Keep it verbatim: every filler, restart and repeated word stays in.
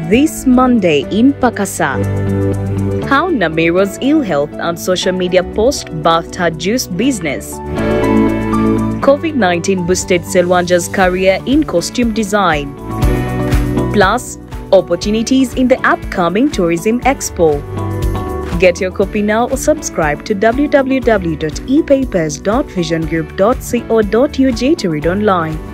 this Monday in Pakasa. How Namiro's ill health and social media post birthed her juice business. COVID nineteen boosted Selwanja's career in costume design. Plus, opportunities in the upcoming Tourism Expo. Get your copy now or subscribe to w w w dot e papers dot vision group dot co dot u g to read online.